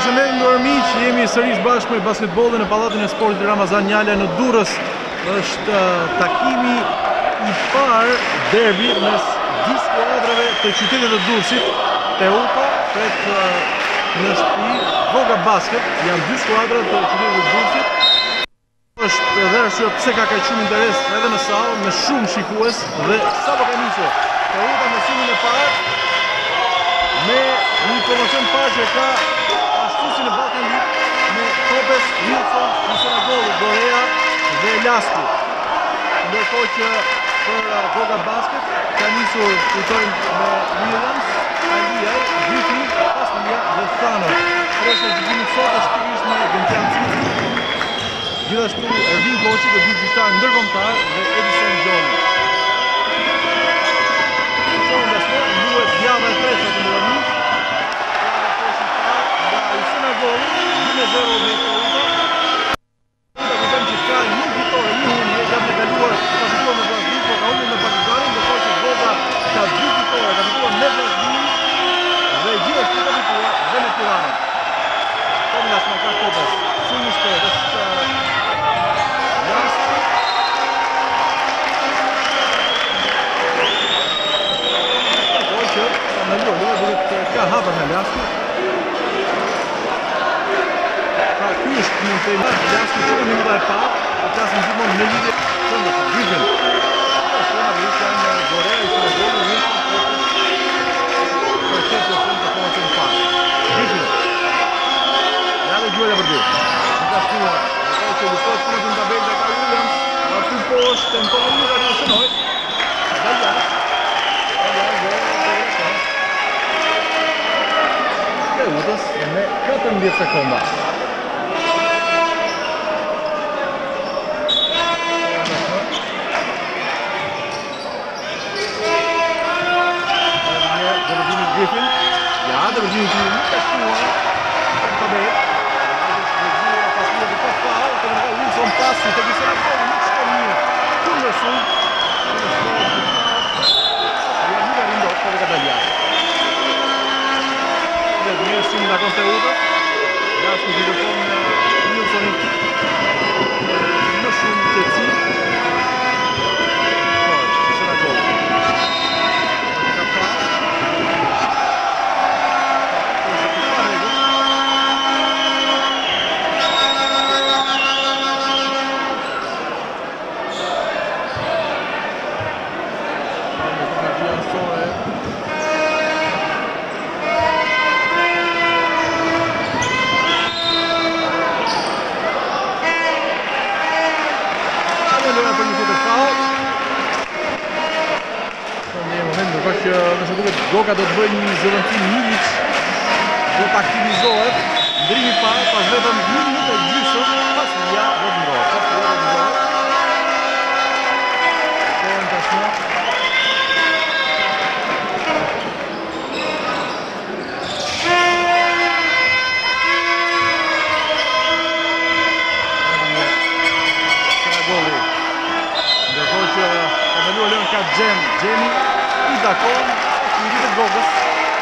Përshëndetje nderuar miq, jemi sërish bashkë me basketbollin në Pallatin e Sportit Ramazan Njala në Durrës. Është takimi i parë derbi mes dy skuadrave të qytetit të Durrësit. Teuta pret në shtëpi Voga Basket, janë dy skuadra të qytetit të Durrësit. Është edhe arsye pse ka kaq shumë interes edhe në sallë, me shumë shikues dhe sapo ka nisur Teuta në simin e parë me një promocion parë që ka ashtusi në Balkan League me Topes, Wilson, Nisonagolli, Gorea dhe Lasku. Ndërkohë që për Voga Basket ka nisur lutojnë me Williams, Aliaj, Griffin, Paslia dhe Thano. Presha e gjykimit sot është pikërisht me Gentian Citi. Gjithashtu Ervin Koçi dhe dy gjyqtarë ndërkombëtar dhe Edison Gjoni. Luhet java e tretë të ndërmjet. Nisonagolli 2-0 me Teuta. Kujtojmë që ka një fitore, një humbje, gjatë të kaluar ka fituar me Vllaznin, por ka humbur me Partizanin, ndërkohë që Voga ka dy fitore, ka fituar me Vllaznin dhe gjithashtu ka fituar dhe me Tiranën. Tomilas me ka Topes, shumë i shpejt, është Lasku. Ndërkohë që ka ndaluar, duhet ka hapa me Lasku. Ky është mund të Lasku që në minuta e parë, të klasën gjithmonë në lidhje të Griffin. Shkona dhe ishte janë Gorea, ishte në Gorea, Wilson, Topes, për qëtë të fund të forëtë në parë. Griffin. Ja dhe gjurja për dy. Në ka shkua, në që luftot punët në tabel dhe ka Williams, aty poshtë, tenton, nuk ka në shënoj. Teutës me 14 sekonda. Griffin, ja, dhe vëzhimi që nuk ka shkua në tabel. Paslia dhe ka faul, të nga Wilson pasi të Nisonagolli, nuk shkon mirë. Kundër shumë, ja nuk e rindot, për dhe ka dalja. Dhe të mirë shumë nga kon Teuta, Lasku që dërpon Wilsonit në shumë qëtësi. Nëse duket Goga do të bëjë një zëvendësim Milic, do të aktivizohet, ndrimi parë, pas vetëm 1 minutë e gjysmë, Paslia do të ndrohet. Kohën tashmë. Nisonagolli. Ndërkohë që ka ndaluar lënë ka Gjemi, i dakon, i rritë Gogës.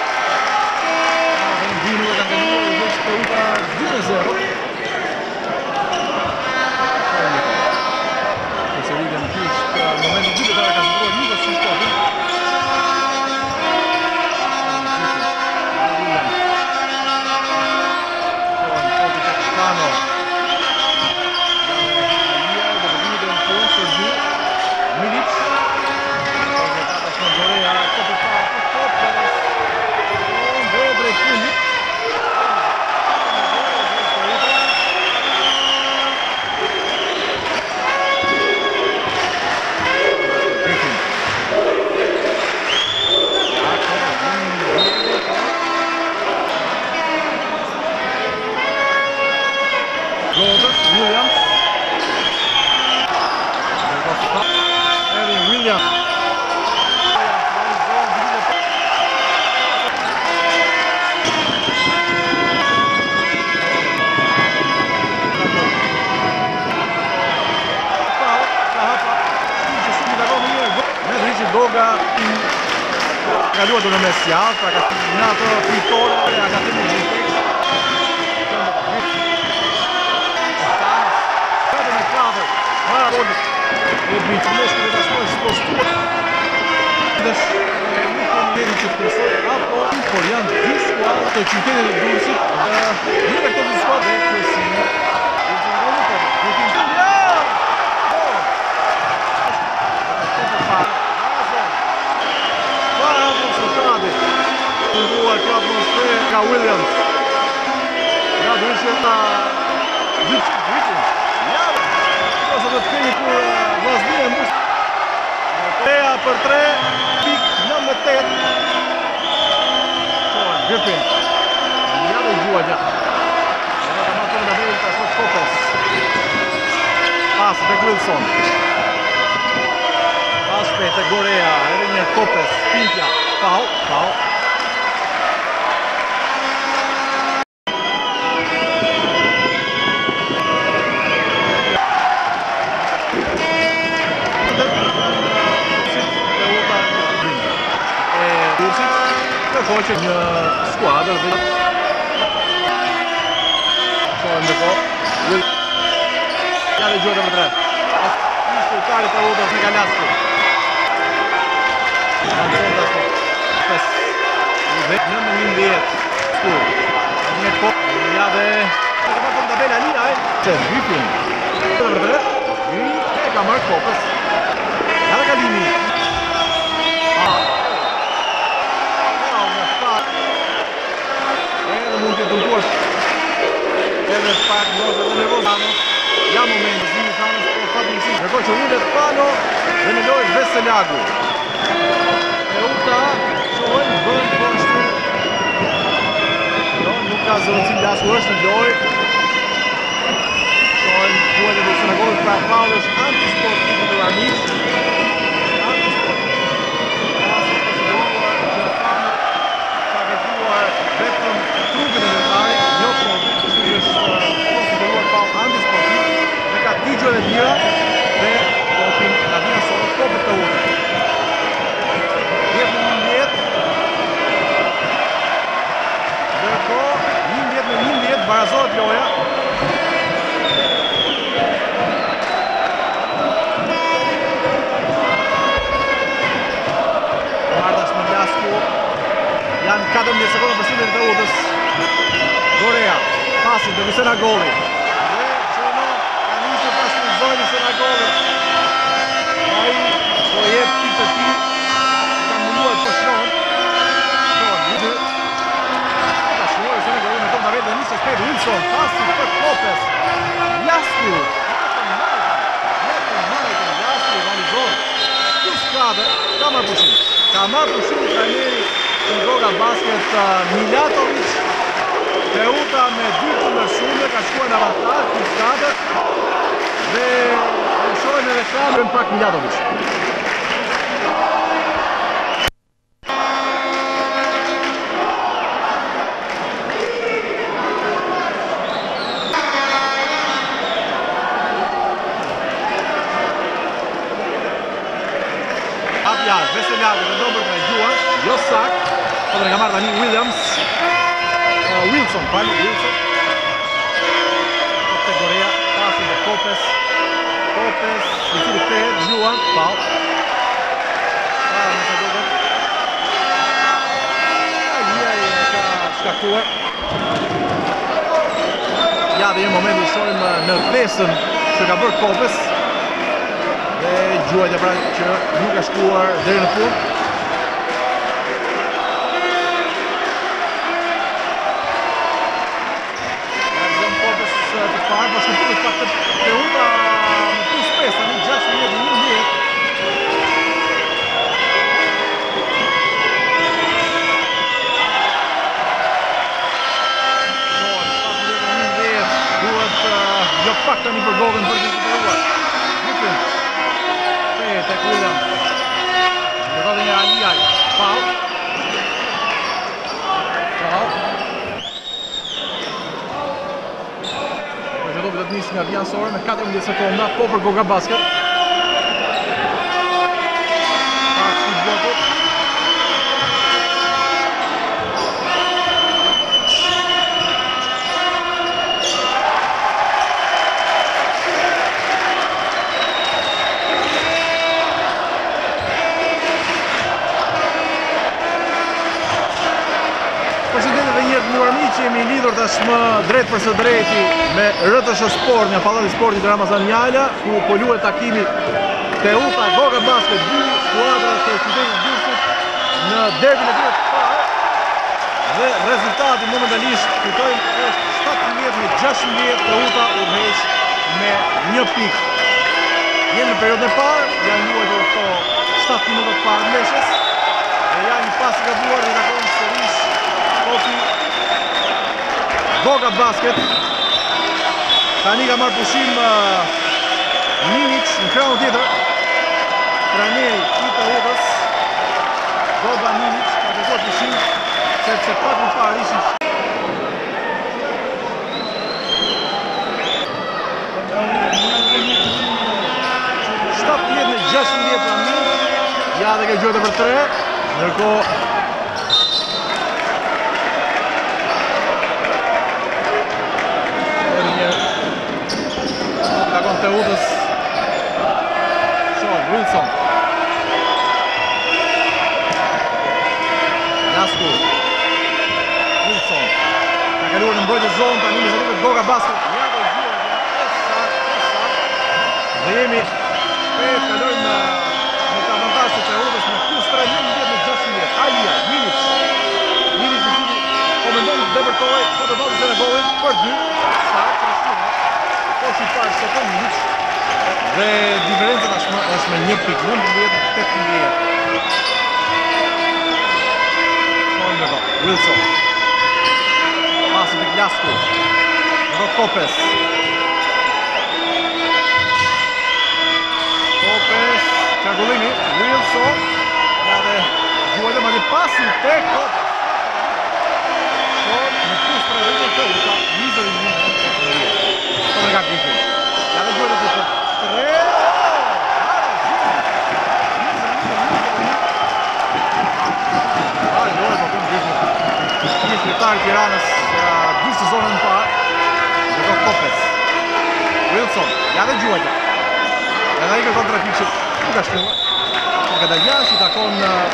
Vinu e ka ndaluar, i vështë Teuta 2-0. Nëse rritën në kështë, në momentin dytë të ka shëndruar një dhe shumë kohën. Williams. Ervin Williams. Goga kaluar në mes javë, pra ka në ato fitore, ka të një E Britneshkë dhe tashmë është postuar. Nuk kemi deri që të presoj, por janë dy skuadra të qytetit të Durrësit. Një nga këto dy skuadra dhe Kresimi. Kjo atmosferë ka Williams. Ja duhet ta dritin. Ja. Ose do të kemi kur vllaznia e mbush. Tea për 3, pik 98. Griffin. Ja do gjuaja. Ata ka marrë në vend pas Kopes. Pas tek Wilson. Pas tek Gorea, edhe një Kopes, Pinja. Foul. Hoće një skuadër dhe shohem dhe po ja dhe gjojtë më 3 ishte i tarit e udës në Galasku në 19 skur një kop ja dhe në tabela lina që Hypin e ka marrë kopës ja dhe Kalimi mund të dëmtuar edhe pak ndoshta dhe nervozano. Ja momenti zimi Thanos po fatmirësisht. Kërkoj që ullet Pano dhe në lojë Veselagu. Uta shohin bën poshtë. Jo, nuk ka zotësi lasku është në lojë. Shohin duhet të Veselagu pra faulësh antisportiv të Armiq. Digjo dhe tjera dhe topin nga vina sot topit të unë. Jetë në 11. Dërko, 11 barazohet loja. Mardas në Lasku. Janë 14 sekonda për sindin të udës. Gorea, pasin të Visena Goli. Zojnë se nga gole. Ai po jep ti të ti. Ka munduar të shronë. Shronë, ka shronë se nga gole. Në tomë të vetë dhe njëse shpejt Wilson. Pasi për Kopes. Lasku. Jetën Majten. Lasku realizor. Kjo skade. Ka marrë pushim. Ka marrë pushim trajneri në Goga Basket Milatovic. Teuta me 2 shumë. Ka shkuar në avantaj. Kjo skade. Dhe shohin edhe kamerën pak Milatovic. Abjar, Veselagu dhe dobër të gjuar, jo sak, po dhe nga marrë tani Williams, Wilson. Kategoria, pasin dhe Kopes, në cili kthehet Gjuan, pau. Nëse dobe. Alia e ka shkaktuar. Ja dhe një momenti shohim në plesën që ka bërë Kopes. Dhe Gjuajt e pra që nuk ka shkuar deri në fund. Kopes të parë, po shkëputet pak të uta Pesta, një 6 vjetë, një vjetë. Duhet jo pak të një përgogën për të të përruar. Hypin. Tek Williams. Në të një Aliaj. Foul. Do të nisë nga vjansore me 14 sekonda, po për Goga Basket. Pak si blokut. tashmë drejt për së drejti me RTS Sport nga Pallati Sportit Ramazan Njala, ku po luhet takimi Teuta Goga Basket 2, skuadra të qytetit Durrësit në derbin e tyre të parë. Dhe rezultati momentalisht kujtojmë është 17-16, Teuta udhëheq me 1 pikë. Jemi në periudhën e parë, janë luajtur këto 7 minuta të parë ndeshjes. Dhe janë një pas i gabuar dhe takon sërish topi Goga Basket. Tani ka marrë pushim Ninic në krahun tjetër. Trajneri i Teutës, Goga Ninic, ka kërkuar pushim sepse pak më parë ishin 17-16 pra mirë. Ja dhe ke gjojtë për 3. Ndërkohë takon Teutës Sean Wilson. Lasku Wilson ka kaluar në mbrojtje zonë, tani me duket Goga Basket. Ja dhe gjojtë dhe jemi shpejt kalojmë në të avantazh të Teutës me +3 19-16. Alia, Ninic i cili komendon të depërtoj foto bazës e në golin për 2. Sakë, po si parë se po Ninic. Dhe diferenca është me 1 pikë, 19-18. Wilson. Pasi të Lasku. Kopes. Qargullimi, Wilson, ja dhe gjuajtë ma një pasi të Kopes. Shon në +3 dhe të Teuta, 21. Shon e ka Griffin. Ja dhe gjuajtë të 3. Hajde, dore po këmë Griffin. Një shqiptarë Tiranës 2 sezonën në parë. Dhe do Kopes. Wilson, ja dhe gjuajtë. Ja dhe i kërkon trafikqit. Nuk ka shkuar. Nga da jash i takon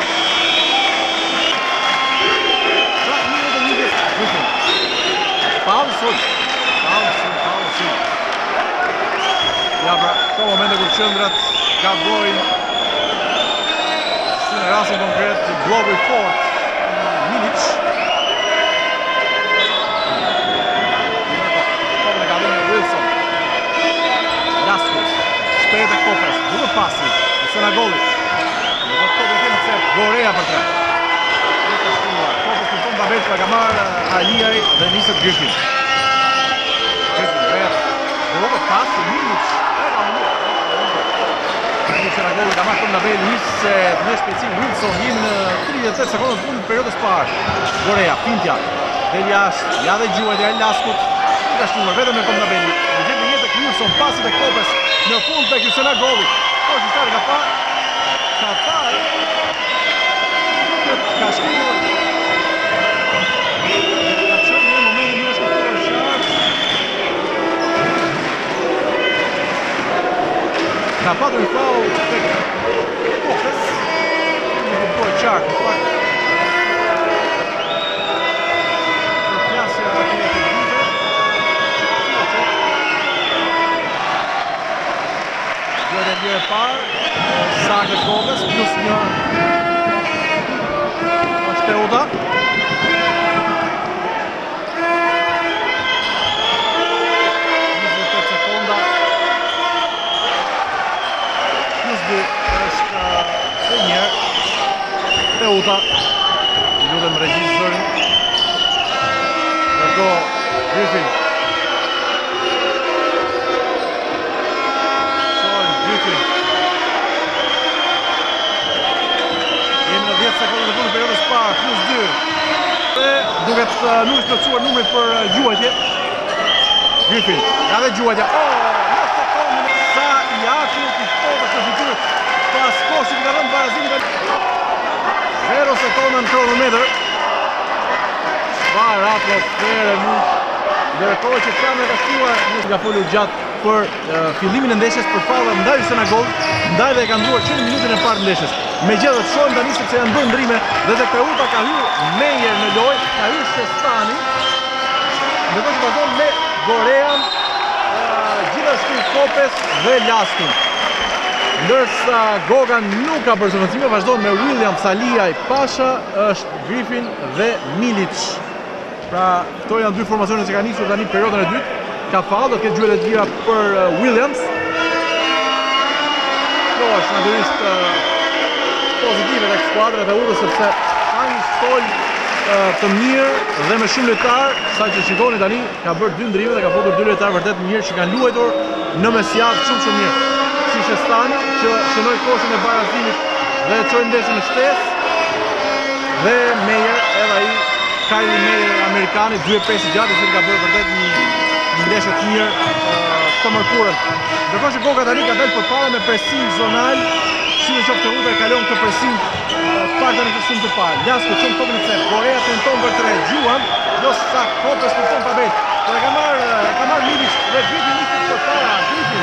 Paulson. Ja pra, këto momente kur qëndrat gabojnë si në rasin konkret bloku i fort Ninic. Kopën e ka dhënë Wilson. Lasku. Shpejt e Kopes. Duke pasi. Sëna golit. Në do të kopë në kemë cep. Gorea për 3. Nuk të shkuar. Kopës në tonë babet ka marrë Aliaj dhe nisët Griffin. Griffin vetë. Duke pasi Ninic. Sëna golit ka marrë tonë babet nisë në shpecim Wilson. Jim në 38 sekundët fundit të periodës parë. Gorea, Pintja. Del jashtë. Ja dhe gjuajt e Laskut. Nuk ka shkuar. Vetëm në tonë babet. Në gjithë një jetë e Wilson. Pasi të Kopes. Në fund të kësëna golit. Po që stari ka parë, ka shkuar. Ka qërë një momentin një është këtuar qartë. Ka patur një faul të Kopes. Një këtuar qartë, në pak. Në plasja atë e të gjithë. Gjojtë e njëre parë, Sakët Kopes, +1 është Teuta. Sekonda. +2 është Senjer. Teuta. Lutem regjisë zërin. Nërko Griffin. Jemi në 10 sekundë në fundit të periodës parë, +2. Dhe duket nuk është plotësuar numrit për gjuajtje. Griffin, ja dhe gjuajtja. Në sekundën sa i akut i fotës të fitur pas koshit nga rënd barazimit. 0 sekundën në kronometër. Çfarë atmosfere nuk. Ndërkohë që kamera ka shkuar, nuk ka folur gjatë për fillimin e ndeshjes për faull ndaj Senagollit, ndaj dhe e ka ndruar që në minutën e parë të ndeshjes. Megjithatë shohim tani sepse janë bërë ndrime dhe tek Teuta ka hyrë Mejer në lojë, ka hyrë Shestani. ndërkohë që vazhdon me Gorean, gjithashtu Kopes dhe Laskun. Ndërsa Goga nuk ka bërë zëvendësime, vazhdon me Williams, Aliaj, Pasha, është Griffin dhe Milic. Pra, këto janë dy formacione që ka nisur tani periodën e dytë. Ka fal, do të ketë gjuhët e lira për Williams. Kjo është natyrisht pozitive tek skuadrat e Udhës sepse ka një stol të mirë dhe me shumë lojtar, saqë shikoni tani ka bërë 2 ndrime dhe ka futur 2 lojtar vërtet mirë që kanë luajtur në mesjavë shumë mirë. Si Shestani që shënoi koshën e barazimit dhe çoi ndeshjen në shtesë dhe Meyer, edhe ai Kylie Meyer amerikani 2.5 gjatë, i cili ka bërë vërtet një ndeshje të mirë të mërkurën. Ndërkohë që Goga tani ka dalë përpara me pressing zonal, si në qoftë të Udhë e kalon këtë pressing parta në shumë të parë. Lasku çon topin e cep, Gorea tenton për 3, Gjuan, jo sa Kopes përton pa bet. Por ka marrë Milic dhe Griffin nisi përpara, Griffin.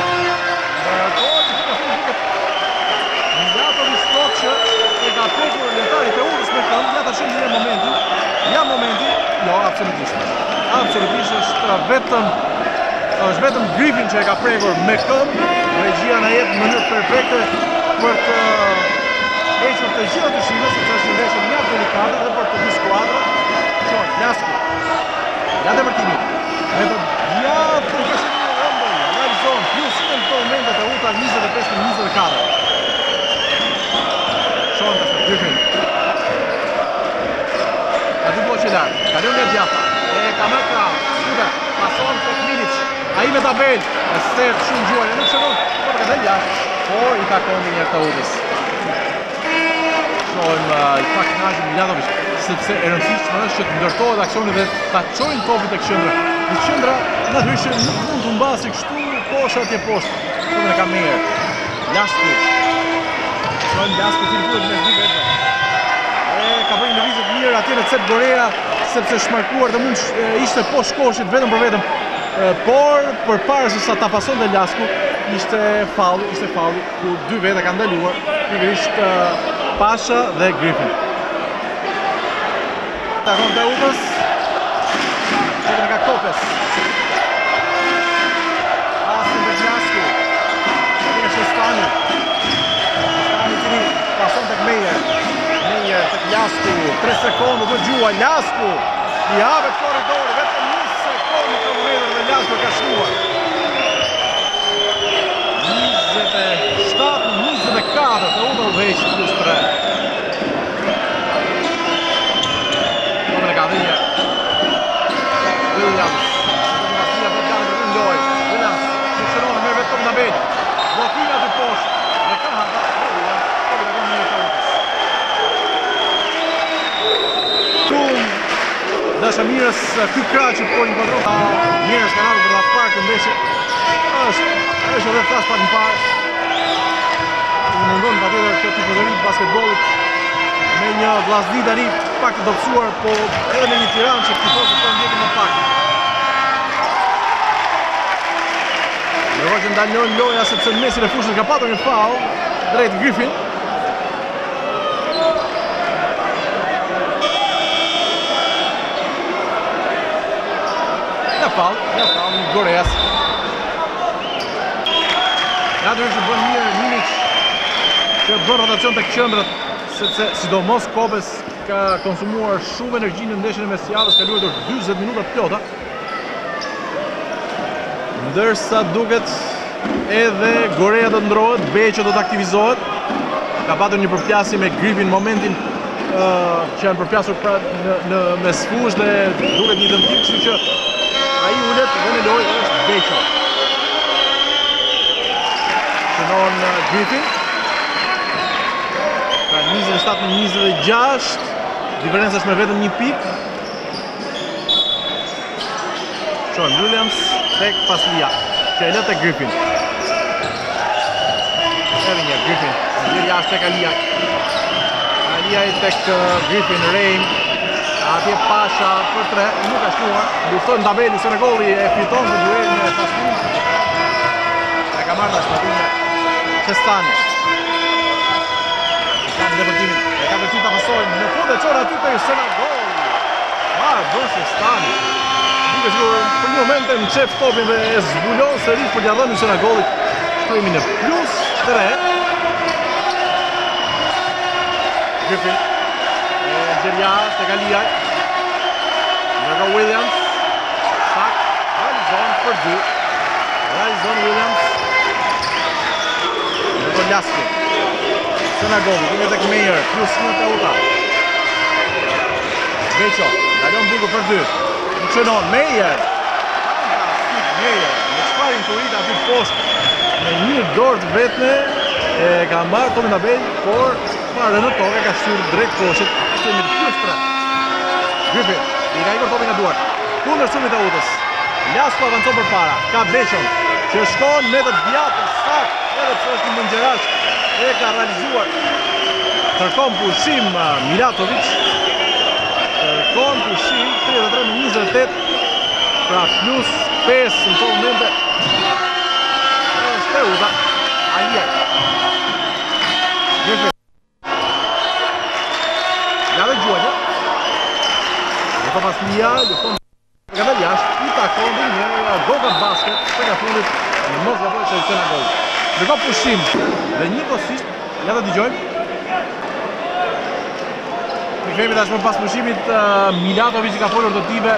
E ka prekur lojtarit e Udhës me këmbë, ja tash është momenti. Ja momenti. Jo, absolutisht. Absolutisht është vetëm Griffin që e ka prekur me këmbë. Regjia na jep në mënyrë perfekte për të hequr të gjitha dyshimet, sepse është një ndeshje mjaft delikate dhe për të dy skuadra. Çon, Lasku. Ja dëvërtimi. Me të mjaft profesionale rëmbël, realizon plus në këto momentet e Udhës 25-24. Griffin. A dy po që lartë, kalon nga Gjafa, e ka marrë krahë, shkutet, pason tek Milic, a i me tabel, e sërë shumë gjuar, e nuk shëron, por ka del jashtë, por i takon një njërë të Udhës. Shohim i pak knaqën Milanovic, sepse e rëndësishme është që të ndërtohet aksioni dhe ta çojnë topit e qendra. Në qendra, natyrisht nuk mund të mbasi kështu poshtë atje poshtë, topin e ka Meyer. Lasku. Lasku që duhet me dy vetë. Ka bërë një lëvizje të mirë atje në cep Gorea, sepse shmarkuar dhe mund ishte poshtë koshit vetëm për vetëm. Por përpara se sa ta pasonte Lasku, ishte falli ku dy vete kanë ndaluar, pikërisht Pasha dhe Griffin. Takon te Udhës. Çeka nga Kopes. Asin dhe Lasku. Në Shestani. Pason tek Meyer tek Lasku, 3 sekonda do gjua, Lasku i havet korridori, vetëm 1 sekondë të vëmedër dhe Lasku ka shtuar 27-24 të Udhë udhëheqë plus 3. Topin e ka dhinja Williams, Williams, që shëronë, merë vetë topin në bejtë, blokime të poshtë, dhe ka hata, Dashamirës ky krah që po inkuadron njerëz kanë ardhur për ta parë këtë ndeshje. Është edhe flas pak më parë. Mungon patjetër këtë tifozëri basketbollit me një vllazni tani pak të dobësuar, po edhe me një Tiranë që tifozët po ndjekin më pak. Ndërkohë që ndalon loja sepse në mesin e fushës ka patur një faull drejt Griffin. Fall një Goreas. Natyrisht që bën mirë Milic që bën rotacion tek qendrat, sepse sidomos Kopes ka konsumuar shumë energji në ndeshjen e mesjavës, ka luajtur 40 minuta të plota. Ndërsa duket edhe Gorea do të ndrohet, Beqo do të aktivizohet. Ka patur një përplasje me Griffin momentin që janë përplasur në mesfush dhe duket një dëmtim, kështu që ai ulet dhe në lojë është Beqo. Shënon Griffin. Ka 27-26. Diferenca është me vetëm një pikë. Shohim Williams tek Paslia, që e lë tek Griffin. Edhe një Griffin. Njëri jashtë tek Aliaj. Aliaj tek Griffin, Rein. Atje Pasha për 3, nuk ka shtuar. Lufton tabeli Senegoli e fiton në duelin e Paslis. E ka marrë tash me Shestani. Ka ndërtimin, e ka vërtet ta pasojnë në fund e çon aty te Senegoli. Bën Shestani. Duke sigur për një moment në qef topin dhe e zbulon sërish për t'ia dhënë në gollit. Shkrimi në +3. Griffin. Gjerja tek Aliaj. Ndërkohë Williams. Sak. Realizon për 2. Realizon Williams. Ndërkohë Laski. Sena golli, duke tek Meyer, +1 te Uta. Veqo, dalon bukur për 2. Funksionon Meyer. Fantastik Meyer. Me çfarë intuit aty poshtë. Me një dorë të vetme e ka marrë Tomi Nabel, por parë në tokë ka shtyr drejt koshit. Kemi +3. Griffin, i ka ikur topi nga duart. Kundër sumit e Utës. Lasko avancon përpara. Ka Beqon, që shkon me të djatës sakt, edhe pse është një mëngjerash. E ka realizuar. Kërkon pushim Milatovic. Kërkon pushim 33-28. Pra +5 në të momente. Është Uta. Aliaj. Griffin. Ja dhe Gjuajë. Dhe pas Lia, lufton nga dhe jashtë, i takon dhe një goga basket, të nga fundit në mos nga pojë që i sena gollit. Dhe ka pushim dhe një kosisht, ja dhe digjojmë. Në kemi tashmë pas pushimit, Milatovic ka folur të tive.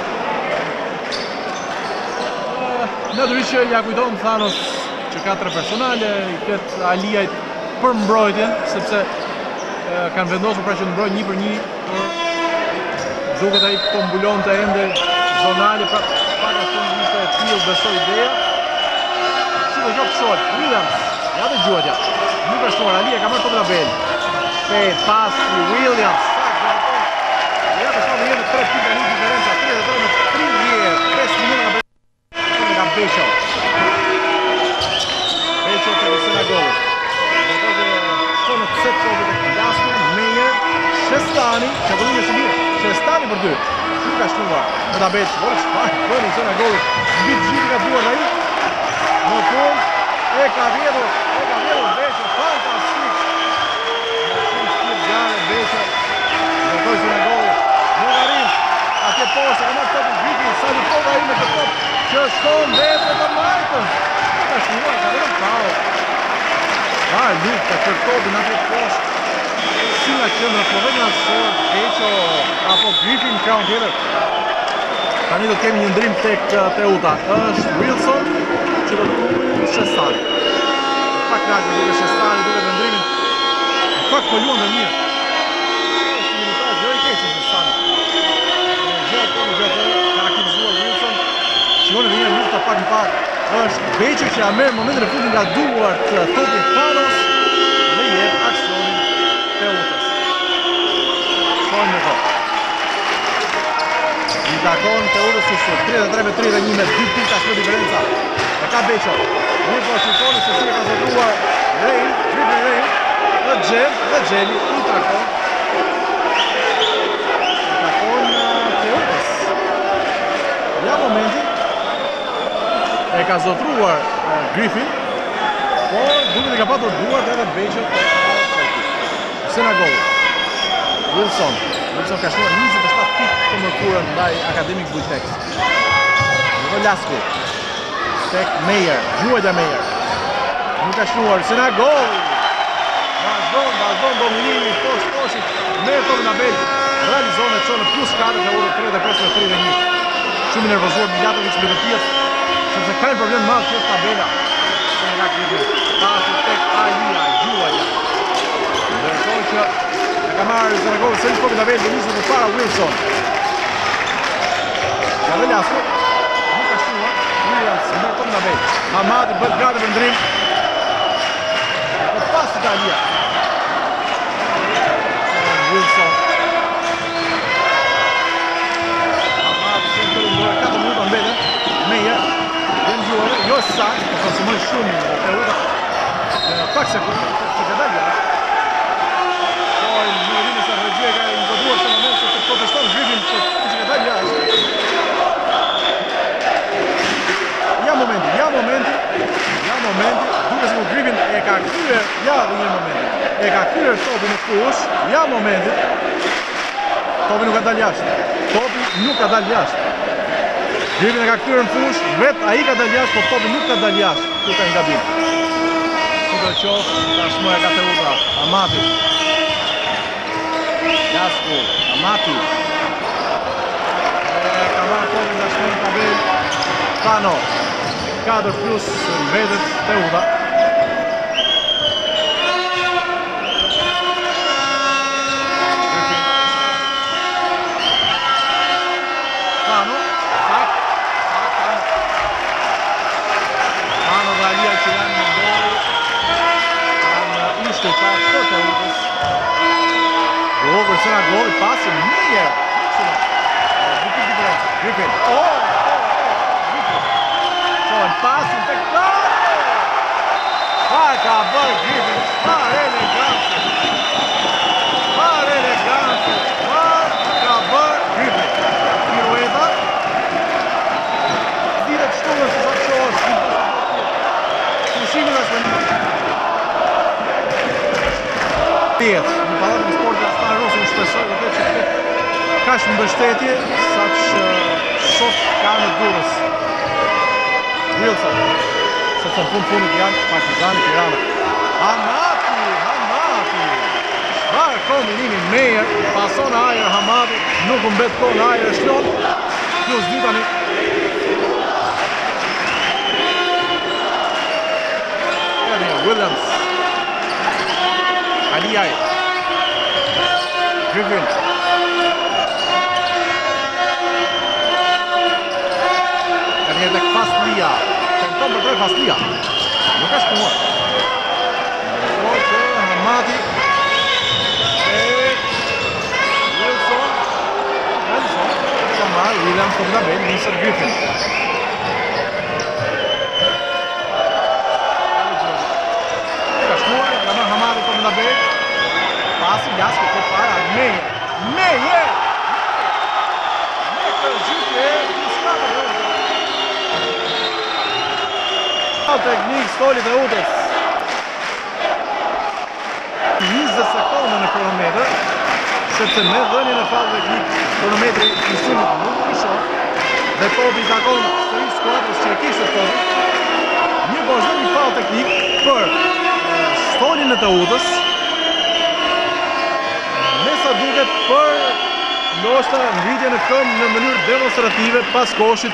Naturisht që ja kujton Thanos që ka 3 personale, i ketë Aliajt për mbrojtjen, sepse kanë vendosur pra që të mbrojnë 1 për 1, duket ai po mbulon të ende zonale, pra paka shumë ishte e tillë besoj ideja. Si do gjokë short, Williams, ja dhe Gjuajja, nuk është shtuar, Ali e ka marrë Tomi Nabel. Shpejt pas i Williams, ja të shtuar dhe jetë 3 pika një diferenca, 33-30, 5 minuta nga Beqo. Beqo të vësën a gollit. Shtonë të set topit e Lasku, Meyer, Shestani, që këllumë e shëmirë, Shestani për 2. Nuk ka shtuar, në Nabel, që bërë në vësën a gollit, mbitë gjithë ka duar në i, në fund, e ka vjedhur Beqo, fantastik. Në fund shqip gane Beqo, në vësën a gollit, Mugarin, atje poshtë, ka marrë topin Griffin, salutova i me të top, që shton vetë të majtën. Ka shtuar, ka vërë pao. Ka lufta për topin atje poshtë. Si nga qëndra Slovenia, Beqo apo Griffin kraun tjetër. Tani do të kemi një ndrim tek Teuta. Është Wilson që do të tuaj Shestani. Pak lagë duke Shestani, duke të ndrimin. Në fakt po luan dhe mirë. Është një minutar gjë i keqë Shestani. Në gjatë ka aktivizuar Wilson. Shikoni dhe një lufta pak në pak. Është Beqo që ja merr momentin e fundit nga duart topin Thanos dhe jep aksionin Teutës. Shojnë me to. I takon Teutës ishte 33-31 me 2 pika shme diferenca. E ka Beqo. Një po shikoni se si e ka zotruar Rejn, triple Rejn, dhe Gjeli i takon. I takon Teutës. Ja momenti. E ka zotruar Griffin, por duke të ka patur duart edhe Beqo të sena gollit. Wilson ka shtuar 27 pikë të mërkurën ndaj Academic Bujtex. Në Lasku, tek Meyer, Gjuajja Meyer. Nuk ka shtuar, sena gollit. Vazhdon dominimi, poshtë, merr Tomi Nabel, realizon e qonë +4 dhe urë 35-31. Shumë i nervozuar Milatovic me të tjetë, sepse ka një problem madh që është tabela. Se nga Griffin, pasi tek Alia, Gjuajja. Ndërkohë që e ka marrë Zaragoza se një Tomi Nabel dhe nisë për para Wilson. Ja dhe Lasku, nuk ka shtuar, Williams, me Tomi Nabel. Hamadi bët gati për ndrim. Dhe pasi ka Alia. Wilson. Hamadi që në të rëndurë 4 minuta në bete. Meyer. Jo sakt, po konsumoj shumë Teuta. Pak sekundë, që ka dalë jashtë. Poi në rinë se regjia ka ingoduar të moment se të proteston Griffin që ka dalë jashtë. Ja momenti, duke se Griffin e ka kryer, ja dhe një momenti. E ka kryer topin në kush, ja momenti. Topi nuk ka dalë jashtë. Griffin e ka kthyer në fush, vet ai ka dalë jashtë, po topi nuk ka dalë jashtë. Këtu ka një gabim. Sidoqoftë, tashmë e ka Teuta, Amati. Jasku, Amati. Ka marrë topin tashmë në tabel. Pano. 4 plus vetet Teuta. Persona gol, passe Meyer. Griffin. Griffin. Çon pas impecável. Vai acabar Griffin. Vai elegante. Vai elegante. Vai acabar Griffin. Pirueta. Tira de estudo se sabe show. Pushimi na shpëndit. Në Pallatin e Sportit Aslan Rosi unë shpresoj vërtet që ka shumë mbështetje saq shoh ka në Durrës. Wilson, sepse në fundit janë Partizani Tirana. Hamati! Çfarë kombinimi Meyer, pason ajër Hamati, nuk u mbet kohë në ajër e shlon. Plus 2 tani. Williams. Aliaj. Griffin. Ernie tek Faslia. Tenton për drejt Faslia. Nuk ka shkuar. Hamati. Wilson. Samar, Williams kom da ben, nisër Griffin. Ka shkuar, Hamati kom da ben. Passe, Jasku, po para, Meyer! Me këtë gjithë teknik Stoli Teutas. 20 sekonda në kronometër, sepse me dhënien e fallë teknik kronometri i sumit nuk pushon dhe topi i takon sërish skuadrës që e kishte topin. Një vazhdim i fallë teknik për Stolin e Teutas. Duket për ndoshta ngritje në këmbë në mënyrë demonstrative pas koshit.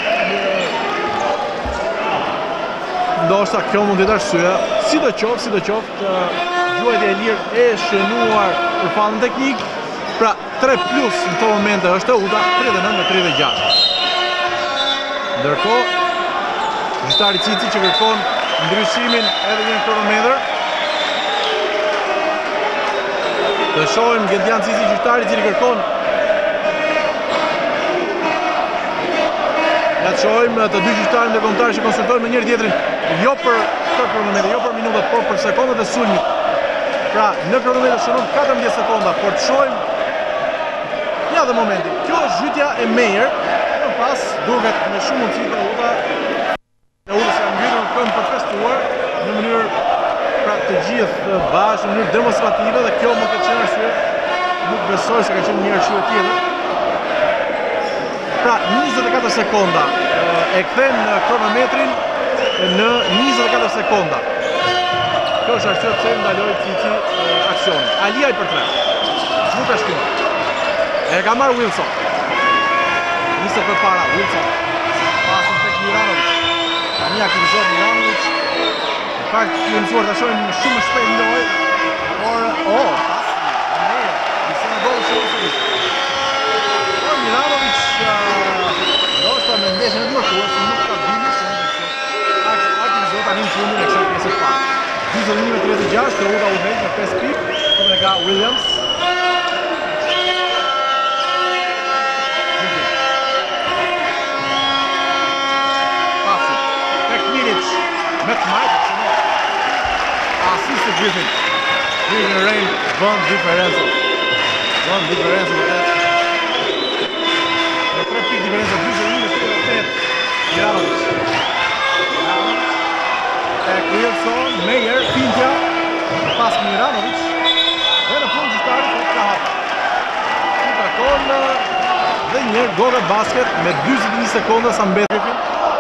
Ndoshta kjo mund të jetë arsyeja. Sidoqoftë, gjuajtja e lirë e shënuar për fallën teknik. Pra 3 plus në këto momente është Teuta, 39-36. Ndërkohë, gjyqtari Cici që kërkon ndryshimin edhe një kronometër. Të shohim Gentian Cici gjyqtari cili kërkon. Ja të shohim të dy gjyqtarën dhe kontarë që konsultojnë me njëri tjetrin, jo për kronometër, jo për minutat, por për sekondat e sulmit. Pra, në kronometër shënon 14 sekonda, por të shohim ja dhe momenti. Kjo është zhytja e Meyer, në pas duket me shumë mundësi Teuta se janë ngritur në këmbë për festuar në mënyrë pra të gjithë bashkë në mënyrë demonstrative dhe kjo më këtë qenë arsye, nuk besoj se ka qenë një arsye tjetër. Pra 24 sekonda e kthen kronometrin në 24 sekonda. Kjo është arsye pse ndaloi Cici aksionin. Aliaj për 3. Nuk ka shkuar. E ka marrë Wilson. Nisë për para Wilson. Pasën tek Miranovic. Tani aktivizohet Miranovic. Në fakt, të mësuar të shohim shumë shpejt lojë, por, Nisë në bolë që usërit. Por Miranovic, ndoshta me ndeshjen e dëmërtuar, se nuk ka bini shumë dhe kështë aktivizohet tani në fundin e kësaj pjesë parë. 21-36, Teuta u vejt me 5 pik, këtën e ka Williams. Pasi, tek Milic, me të majtë, asistë Griffin. Griffin e Rain bën diferencë. Bën diferencë më tëtë. Me 3 pik diferencë, 21-38, Miranovic. Wilson, Meyer, Pintja, pas Miranovic, dhe në fund gjyqtari për ka hapë. Në takon Dhe njërë Goga basket me 21 sekonda sa mbet Griffin.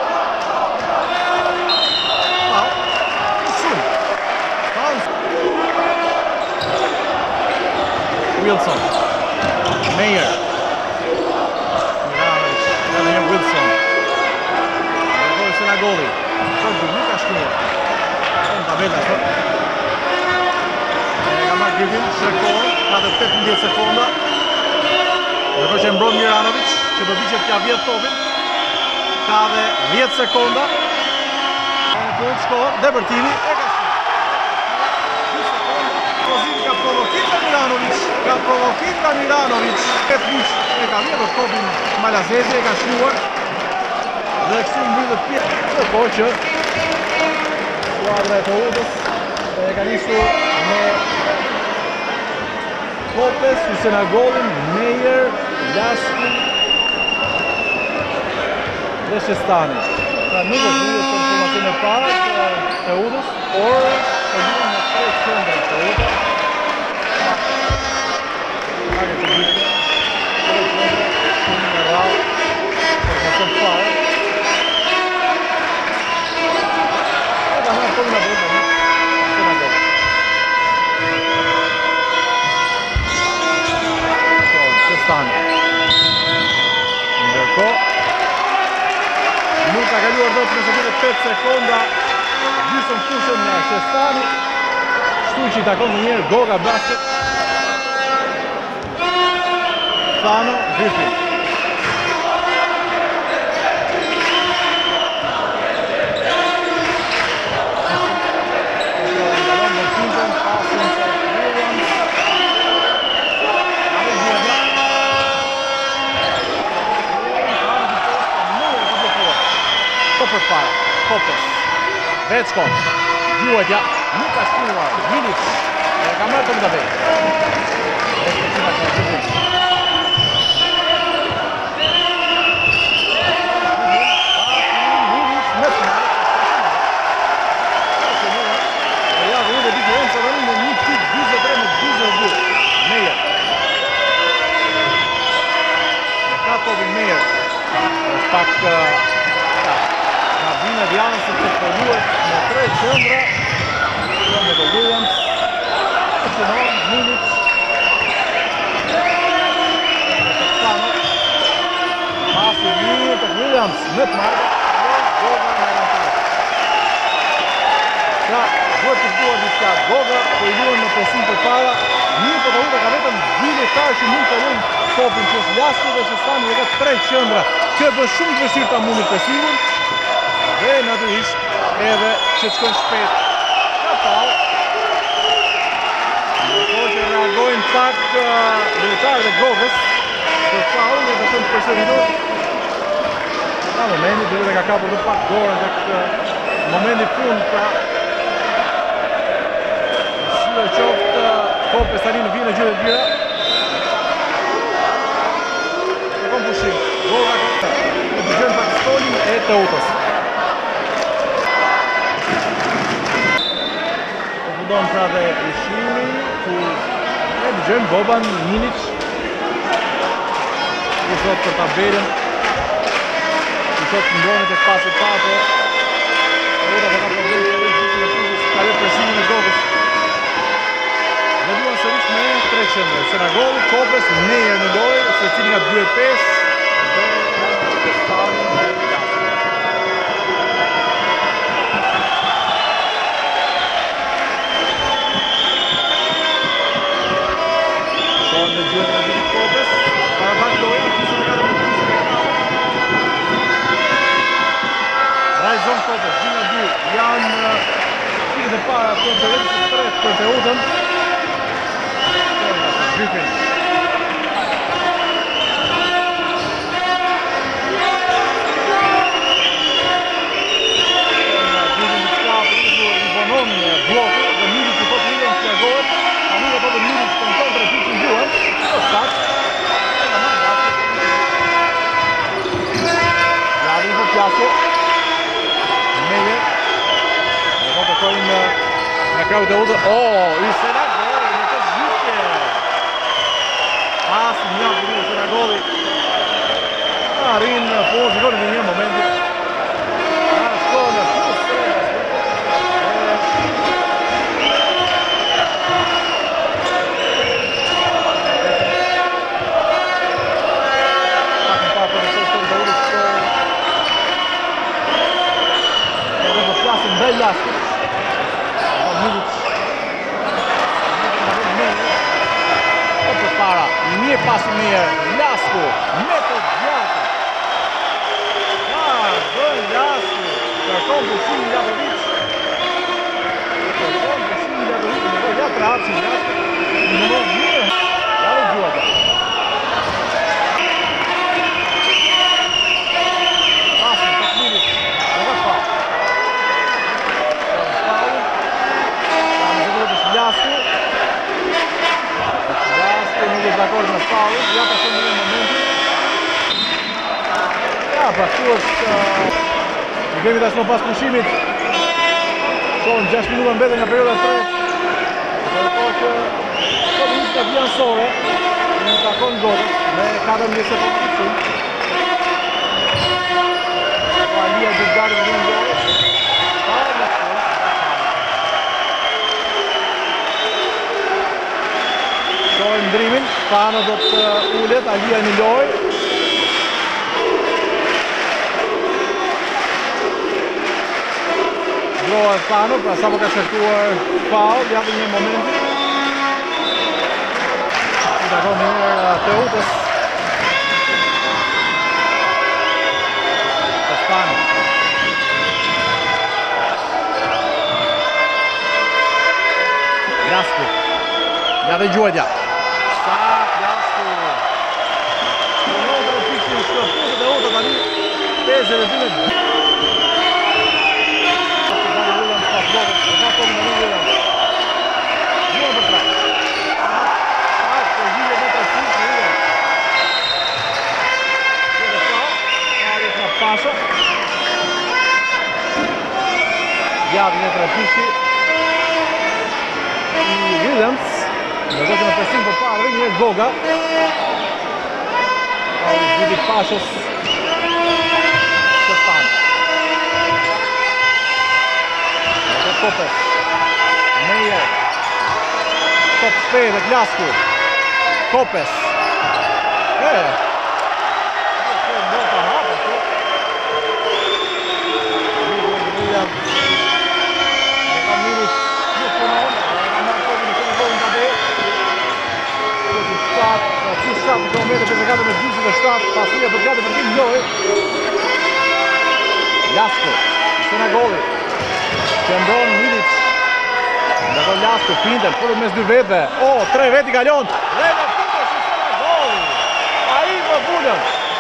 Wilson, Meyer, Miranovic, edhe një Wilson, Nërgoj Senagoli, Shorbu nuk ka shkuar, në tabela, e ka marrë Griffin, shrekor, ka dhe 18 sekonda, nërgoj që mbron Miranovic, që do biqet kja vjetë topin, ka dhe 10 sekonda, në shkohet, dhe bërtimi, e ka shkuar. Ka provokit nga Miranovic, 8 muq e ka vjetër topin Malazezi, e ka shkuar dhe kështu mbyllet pjetë. Dhe po që skuadra e Teutës e ka nisur me Kopes, Husenagolin, Meyer, Laskin dhe Shestani. Pra nuk është lidhë për formacion e para Teutës, por të lidhë në 3 qendra Teuta. Ndërko nuk ka kaluar do të nëse 5 sekonda gjysëm fushën në Shestani, shtu që i takon në njerë Goga basket. Thano, Griffin. Për para, Kopes, Vecko, Gjuetja, nuk ka shkuar, Milic, e ka marrë të më të vej. Kabina Dianës të përluet me 3 qëndra, me të Williams, Qënon, Milic, me të Ksano, pasi një të Williams në të marrë, Goga në rëntarë. Ka duhet të shduar diska Goga, po i luën në presim për para, një për të uve ka vetëm 2 lojtarë që mund të luën topin që është Lasku dhe Shestani dhe ka 3 qëndra, që bë shumë të vështirë ta mundin presimin. Dhe naturisht edhe që të shkojnë shpet ka falë. Në ko që reagojnë pak lojtarët e Gogës për falë dhe të shkojnë përsëritur. Në momentit dhe ka kapur dhe pak dorën dhe këtë momenti fund pra si dhe qoftë Kopes tani në vijë në gjithë e dyra. E kom pushim Goga këtë e të gjënë pak stolin e Teutës. Don pra dhe ushimi ku e dëgjojmë Boban Milic ku thot për tabelën ku thot ndonet e pasit pato Teutës ka probleme të ka dhe presimin e Gogës dhe duan sërish me 3 qëndre Senagoli, Kopes, Meyer në dojë se cili nga 2-5 dhe Stalin dhe Rajzon Kopes, 2-2 janë fikë dhe para të të rritës të tret për Teutën. Griffin. Griffin të kapë, i vonon bloku dhe Milic i pot Milic të reagohet, a nuk e pot Milic të në kontra të në duhet, o sakt. Ladin për pjaso. Meyer. Në po të kojnë në kraju të udhë. I Senagoli në të zhjutje. Pas një përru Senagoli. arrin pozicione në një momenti. Shkon në plus 3. Ndaj Lasku. Milic. Për para, një pas mirë, Lasku, me të gjatë. Bën Lasku, kërkon Besim Ljadovic. Ja të hapësin Lasku. Në më mirë, ja dhe Gjuaja. Pasin, të Milic, dhe dhe pa. Lasku nuk është dakord me faulin, ja ka shumë në momentin. Ja, pra këtu është në kemi tashmë pas pushimit. Shohim 6 minuta mbeten nga perioda 3. Ndërkohë që sot ishte vjanësore në takon gotës me 14 sekondë pushim. Alia Gjugari me një gole. Shohim ndrimin, Fano do të ullet, Alia në lojë. Ndrohet Fano, pra sa po ka shërtuar faul, japë një momenti. Që të akon njërë Teutës. Të Fano. Lasku. Ja dhe Gjuaja. Lasku. Në nëndë të pikë në shkërpusët e otë tani 52. Gjatë një trafishi i Williams. Në gëtë në presim për parë, një Goga. Gjidi Pashës Shëstan. Në gëtë Kopes. Mejer. Top shpejt, Lasku. Kopes. Në kilometrë 54 me 27, pasia për gati për tim lojë. Lasku, Senagoli, qëndron Milic. Ndërkohë Lasku, Pinten, përët mes dy vetëve. O, 3 veti kalon. Dhe në Pinten si Senagoli. A i më vullën.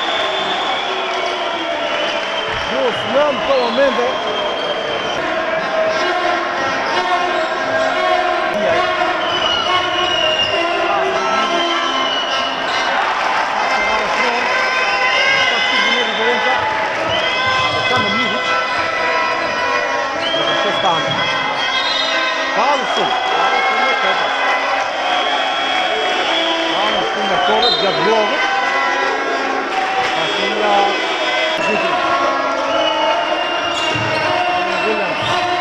Just në këto momente. Kalsın. Kalsın da kolet gjatë vlogët. Pasia Zhitin. Williams.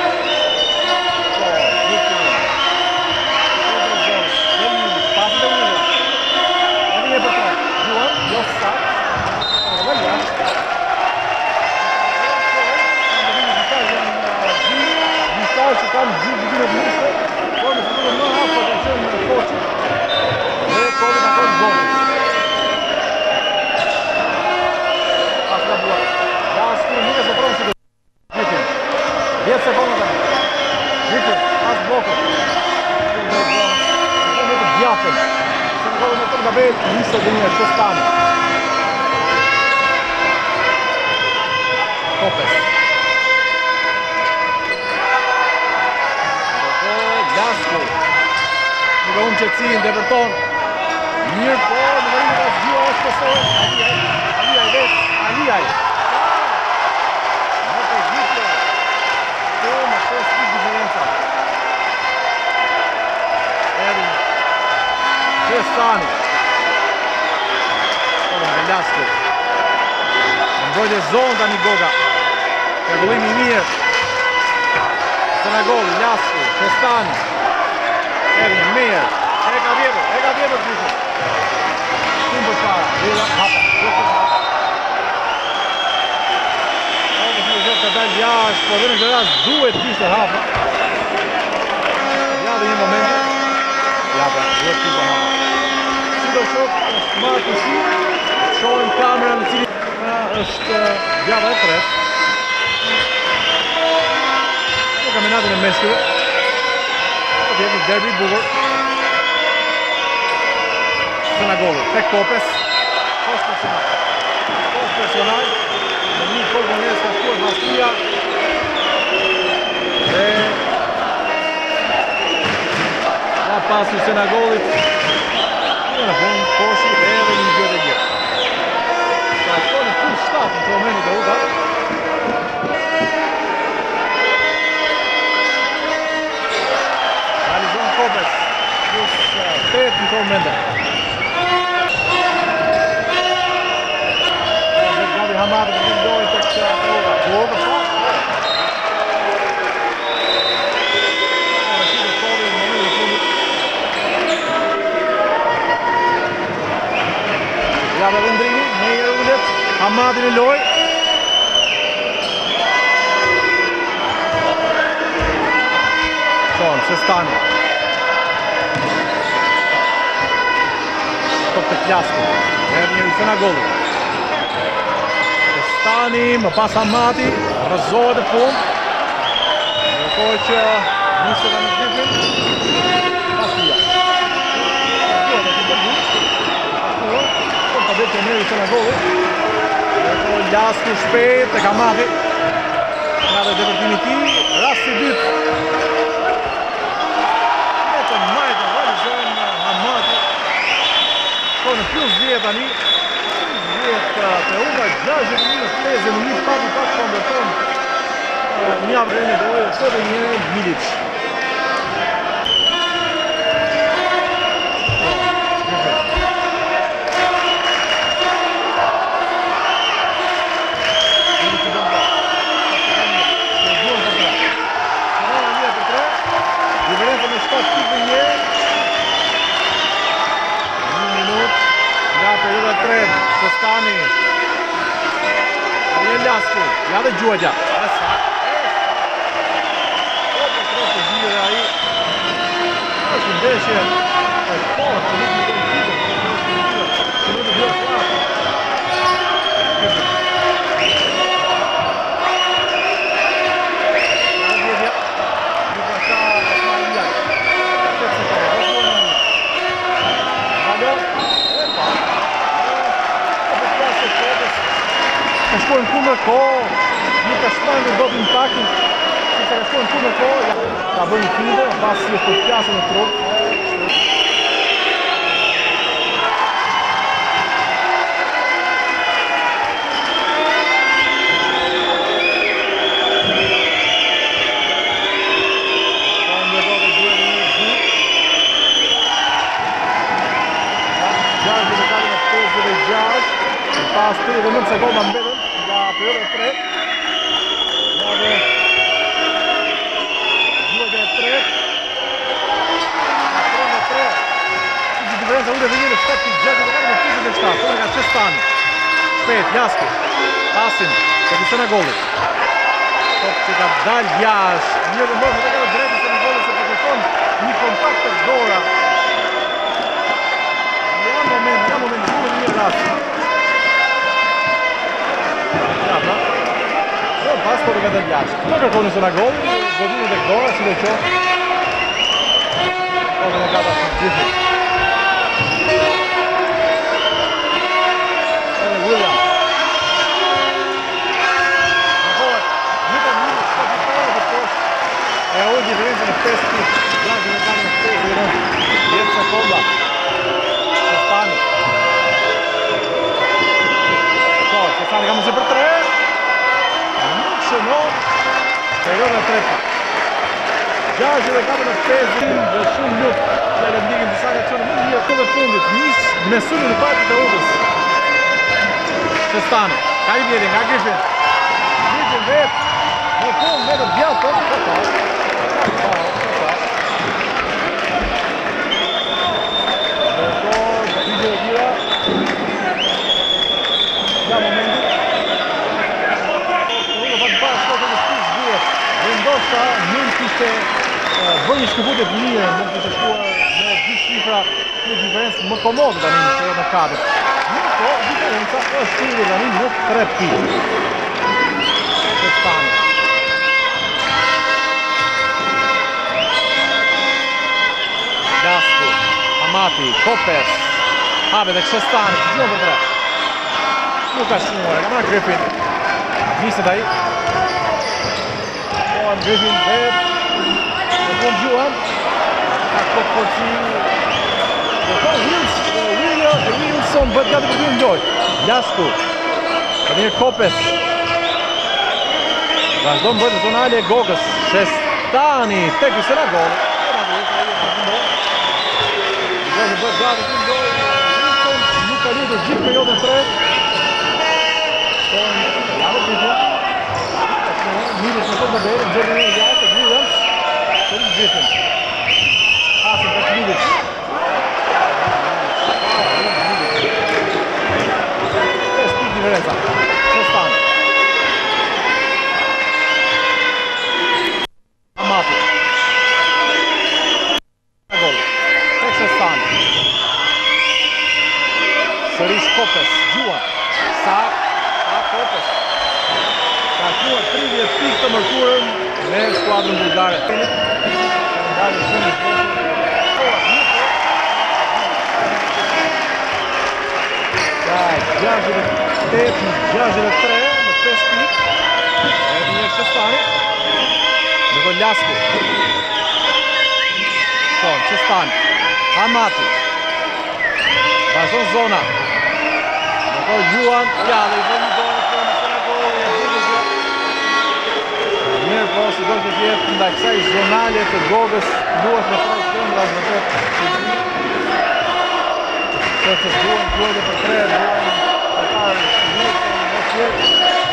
Zhitin. Pas dhe Williams. Edhe një për 3. Gjuan, jo sa. Dhe jashtë. Që kanë gjithë gjithë të njështë, por në sëtë në hafë të qenë në koqë dhe kodi në konë bonus. Pas nga buat. Lasku nuk e së pronë që të Gjitin. 10 sekundë të në. Gjitin, pas blokët. Në të gjatën. Se në kodë në të nga bejt, njështë dhe një Shëstani. Kopes. Lasku. Nuk e unë qëtësin, Deverton. Mirë po, në mërinë të zhjua është pësojë. Aliaj vetë, Aliaj. Në të gjithë. Të më të shkik diferenca. Edin. Shëstani. Në Lasku. Mbrojtje zonë tani Goga. Regullimi I mirë. Senagoli, Lasku, Festani. Erni, Mejer. E ka vjetër gjithë. Shumë për para. Vila, hapa. Ka dalë jashtë, po dhe në këtë rast duhet kishte hapa. Ja dhe një moment. Ja pra, duhet kishte hapa. Si do shok, është marë të shi, shohin kamera në cili është java e tret. Në kaminatën e meshkëve. Po t'jetë një derbi bukur. Senagoli, tek Kopes. Post personal. Në një kohë njës ka shkuar Mastia dhe ka pasu Senagolit në fund koshi edhe një gjë dhe gjë. Ka shkuar në full shtatë në të momentit e uka. Realizon Kopes plus 8 në të momentit. Hamadi të dojnë të këtë Goga. Goga pa? Rashid e Kovi në momentin e fundit. Jave dhe ndrimi, Mejer ullet, Hamadi në loj. Qonë, Sestani. Top të Plasku. Erë një Senagoli. Tani, më pas Hamati, rëzohet e fund. Ndërkohë që nisë të një gjithin. Mastia. Duhet e të bërgjit. Kom të betë e meri të në goli. Ndërkohë Lasku shpejt e Hamati. Nga dhe dëvërtimi ti, rasti dytë. Metën majtë, realizojnë Hamati. Ko në plus 10 tani. Të uga 60 minut leze në një pak konverton një avrejnë e dojë të dhe një Milic. Diferența me 7 tipë një. Një minut nga perioda 3. Sestani. Ariel Lasku. Ja dhe Gjuagja. Opo tropë të gjire aji. është ndeshje e fortë, që nuk më të në që nuk të bërë flatë. Ka shkojnë kundër kohë, nuk ka shkojnë në doping impactin, që ka shkojnë kundër kohë, ka bërë një finde, pas si është përpjasë në trup. Pas 39 sekonda mbetën nga perioda 3. Ja dhe duhet e 3. Nga 3. Që diferenca ure dhe njëre 7.6 dhe në 57. Tënë nga Qestani. Shpet, Jasku. Pasin. Të të Senagolit. Top që ka dalë jash. Një dhe mërë të ka drejtë Senagolit se përkëton një kontakt të dora. Ja moment, duhet një rastë. Pas për të këtë jashtë. Të kërkoni Senagoli, godini dhe këdora, si dhe qo. Ode në kata së gjithë. Edhe William. Në kohët, një të një, shtë të parë dhe poshtë. E ojë diferencë në 5 pishë. Gjajë në kamë në 5 dhe rëndë. 10 sekonda. Sestani. Sestani ka mëse për 3. No, perioda 3. Gjashtë dhe kapën e 5 dhe shumë luft që e lëndigin disa reakcione më një të dhe fundit. Nisë me sulli në partit e udhës. Sestani. Ka i bjeri nga Griffin. Griffin vetë. Në fund me të bjatën. Ndoshta mund kishte bërë një shkëputje të mirë, mund kishte shkuar me dy shifra në diferencë më komodë tani në 4. Mirë po, diferenca është shkuar tani në 3 pikë. Shestani. Lasku, Amati, Kopes, hape dhe Shestani, gjithë për 3. Nuk ka shkuar, ka marrë Griffin. Niset ai. Griffin vetë, në fund Gjuan, ka këtë përci, dhe ka Wilson bëtë gati për të ndoj. Lasku, për një Kopes, vazhdo më bëtë në zonale e Gogës, Shestani, tek u sena gol. Gogë bëtë gati për ndoj, Wilson, nuk ka lutë gjithë periodën 3. Mirës në këtë bëbërë, në gjërën e jashtë, Williams, për Griffin. Asën për Milic. Pes pik diferenca. Shestani. Amati. Gol. Tek Shestani. Sërish Kopes. Gjuan. Sa Kopes. Ka shkuar 30 pikë të mërkurën me skuadrën bulgare. Ka 68-63 në 5 pikë. E një Shestani. Në do Lasku. Shestani. Amati. Vazhdon zona. Në do Gjuan. Pjallë i vëmë do. Mirë po, si do të tjetë nda kësaj zonale të Gogës, duhet me trajtë të nga zëtët. Se të duhet për 3, duhet të parë, duhet në tjetë.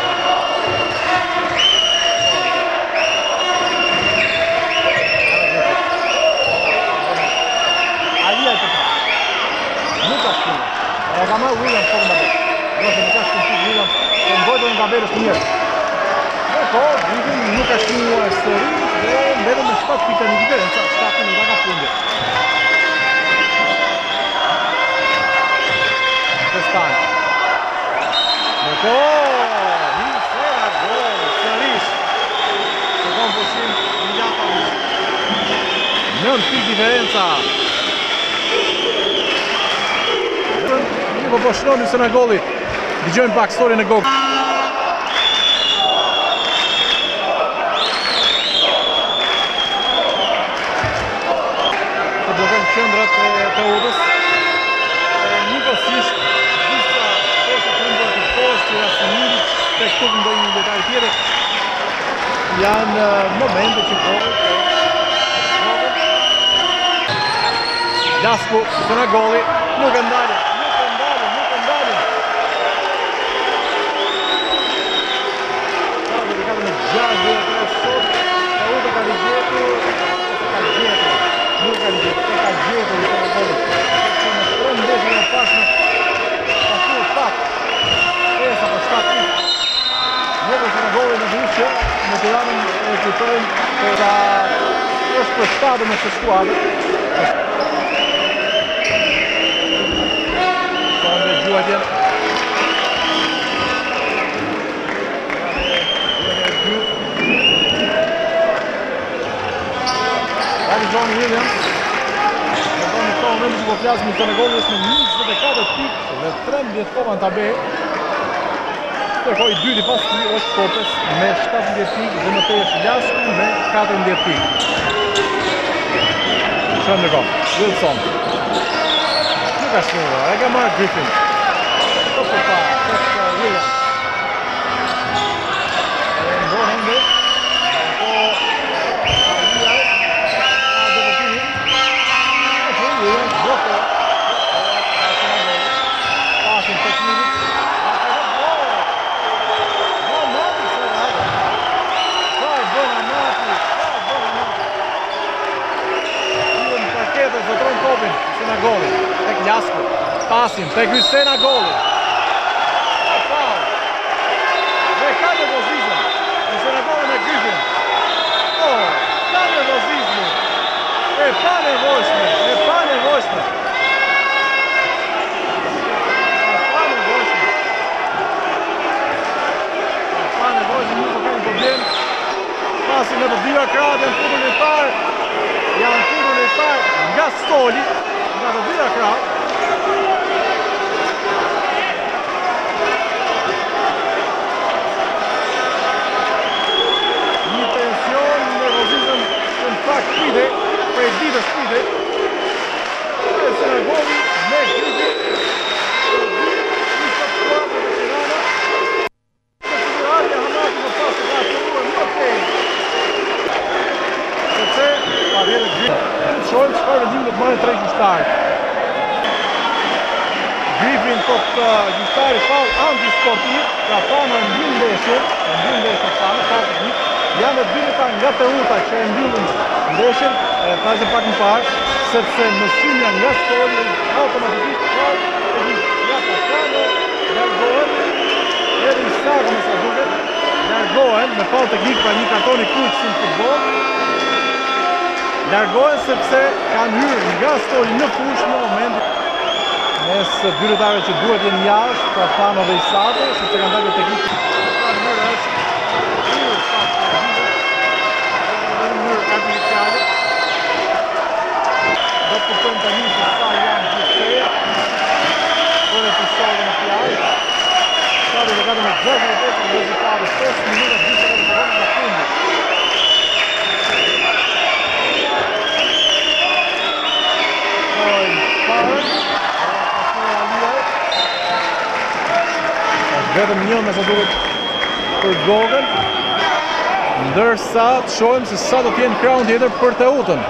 Alia e të parë. Nuk ka shkune. E ka marë Williams të nga bërë. Do të në ka shkune Williams, të mbojtë nga bërës të njërë. Po, Griffin nuk ka shkuar sërish dhe mbetën me 7 pika një diferenca, 7 minuta ka fundit. Shestani. Në to, një sera gol, sërish. Se kom përshim, një gjata. 9 pik diferenca. Një po shnoni së në golit. Digjojmë pak storin e Gogë. Qëndrat të udhës. Njëkosisht, disa poshtë të ndërë të poshtë, që jasë Milic, tek tuk ndojnë një detaj tjere, janë momente që kohë. Lasku, së në goli, nuk e ndalë. Qadë të katë në 6 dhe të sot, të udhë ka rigjetu, nuk ka ligjetë, e ka gjetë në të golit. Që në 3 ndeshje në pasme, ka shurë 7. Esa për 7 pikë. Njëve që në golit në duqë, në të janën e kujtojnë për da është për 7 me së skuadë. Që në dhe gjuat jenë. John Williams. Në këto momente që po flasim të në golli është me 24 pikë dhe 13 koma në tabelë. Kërkoi dyti pas tij është Kopes me 17 pikë dhe më tej është Lasku me 14 pikë. Çfarë ndërkohë? Wilson. Nuk ka shkuar, e ka marrë Griffin. Po pa, është Williams. kopin, Hysena-Golli, tek Ljasko, pasin, tek Hysena-Golli. Faul. Dhe ka nervozizëm, Hysena-Golli me Gryfin. Ka nervozizmu, e pa nevojshme. Pasin në të dyja krahët janë futur lojtar nga Stoli, nga të dyja krahët. Një tension, nervozizëm që në fakt prite, prej ditës prite. Hysena-Golli me Gryfin. Shojmë që farë vendim do të marrë 3 gjyqtarë. Gryfin tot gjyqtari faul antisportiv, ka fanë në mbyllë ndeshjen, janë dhe 2 minuta nga Teuta që e mbyllën ndeshjen, e thashë pak më parë, sepse mësimja nga Stoli automatikisht faul e Jaka largohen, edhe i Sako me sa duket, largohen me faul teknik pa një karton i kuq si në futbol. Largohen sepse kanë hyrë nga Stoli në fushë në momentin mes dy lojtarëve që duhet jenë jashtë, pra Fano dhe Isako, sepse kanë dalë teknikë. Në mënyrë artificiale. Do të kuptojmë tani se sa janë gjithëse, për episodin në fjalë. Sa do të gati me 65 në rezultate 5 minuta 20 sekonda në fundit. Vetëm një me sa duhet për Gogën, ndërsa të shohim se sa do t'jenë krahun tjetër për Teutën.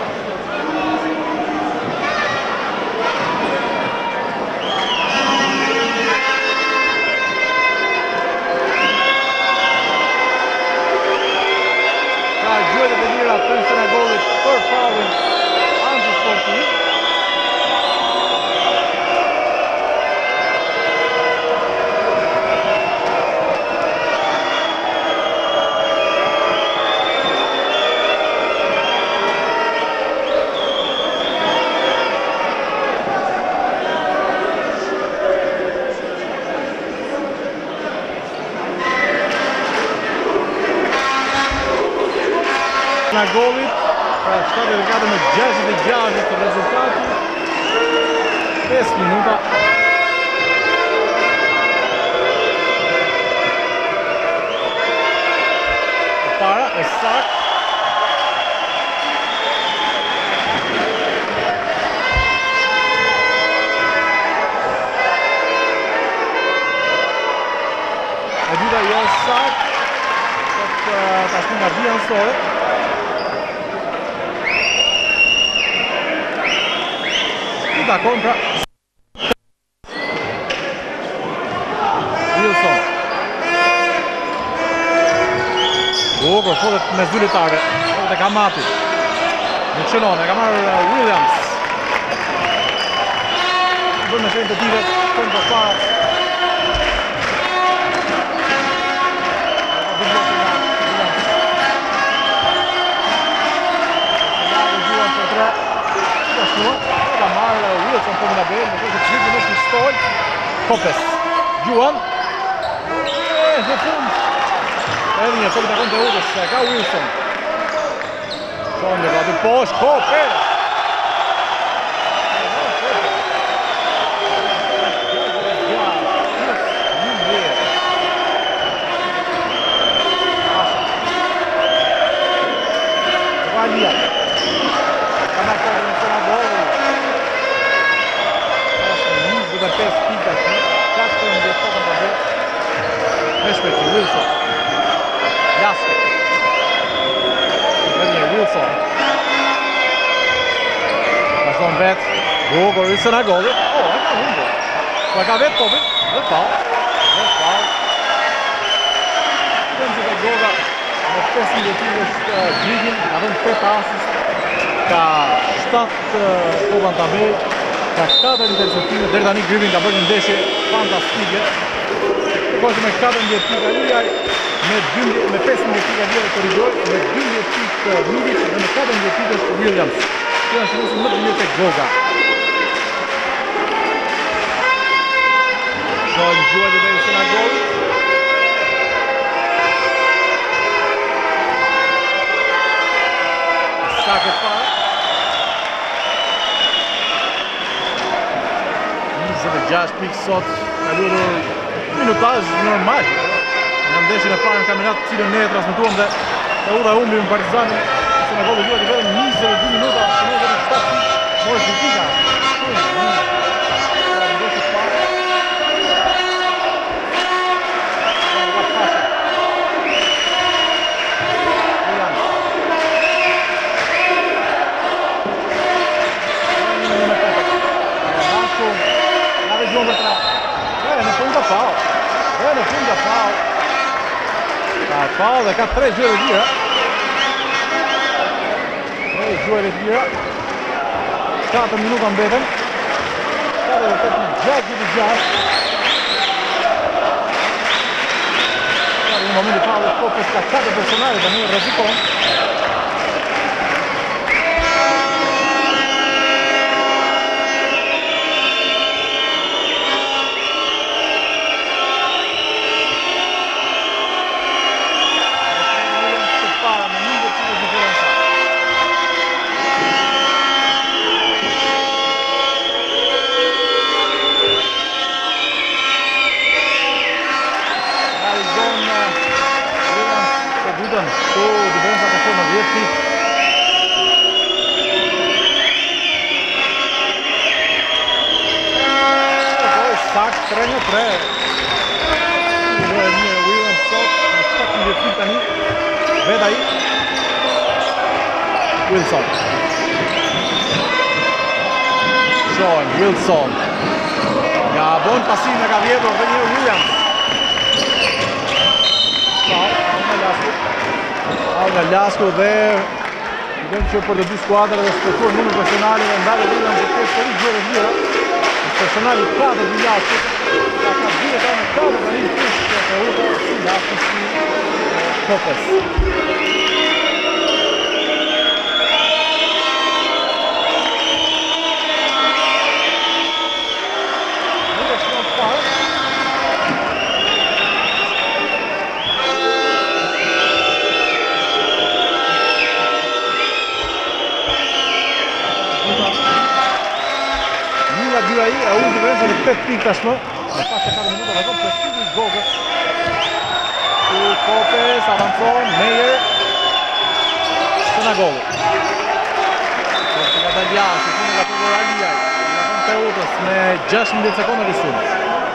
Ka gjuhjet e lira të Hysena-Gollit për faulin antisportiv. Gollit, pra shtatë e gati me 66 të rezultati, 5 minuta. E para, e sak. E dyta jo e sak, tashmë nga vija nësore. Da kontra Wilson. Gogër fotet me dy lojtarë, fotet e Kamati. Në qënon, e ka marrë Williams. Bërë me shenjë të tive, kontra para. Ka marrë Wilson për nga bërë, në kështë të gjithë në Stol. Kopes, Gjuan. Në fund. Edhe një topit e konë të Teutës, ka Wilson. Shonë në gati poshë, Kopes. Valia. Ka marrë të Hysena-Golli. 5 pika që 4 në tokën të dhe me shpeci Wilson Ljasko dhe një Wilson ka zonë vetë Gogër Hysena-Golli e ka hundur e ka vetë topin dhe faul që ka Goga me 5 minutivës Gjigin ka dhënë 8 asist ka 7 kopa në tabel, ka 4 interceptime, deri tani Griffin ka bërë një ndeshje fantastike. Kështu me 14 pika Liaj, me 15 pika Liaj korridor, me 12 pikë Milic dhe me 14 pikësh Williams. Kjo është shënuesi më të mirë tek Goga. Shohim gjuajtje deri në gol. Sakë parë. 26 pikë sot, ka luajtur minutazh normal. Në ndeshjen e parë në kampionat, cilën ne e transmetuam dhe Teuta humbi me Partizanin, se në golli luajti vetëm 22 minuta, shënoi vetëm 7 pikë, mori 2 pika. Pau dhe ka 3 gjuhë të tjera. 3 gjuhë të tjera. 4 minuta mbeten. 4:86. Në momentin e parë Kopës ka 4 personale tani rrezikon. Sakt 3-3. Williams sot në 17 pikë tani. Vet ai. Wilson. Wilson. Ja bon pasin nga vjetur dhe një Williams. Nga Lasku dhe idem që për të dy skuadrat dhe sportuar numër personale dhe ndarë Williams dhe të shkëri gjore vjera. Personali 4 të Lasku, ka 2 ta në 4 të një kush të Teuta si Lasku si Kopës. Ai a u diferencë në 8 pikë tashmë. Në pas se 4 minuta vazhdon presioni i Gogës. Kopës avancon, Meyer. Sëna golli. Ka dalë jashtë, nga përgora Liaj. Nga Teutës me 16 sekonda risunë.